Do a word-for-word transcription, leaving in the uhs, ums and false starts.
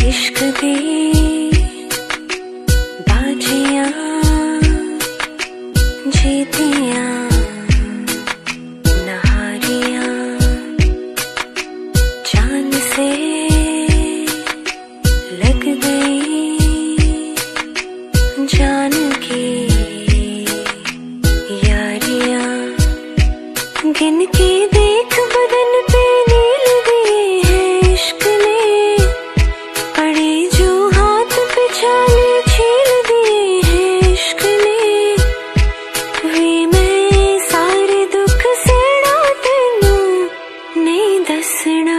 इश्क दी बाजियां जीतियां नहारियां चांद से लग गई जान की यारियां गिन के देख बदन पे नील दिए हैं इश्क ने पड़े जो हाथ पे छाले छील दिए हैं इश्क ने वे मैं सारे दुख सेड़ा तेनू नहीं दसना।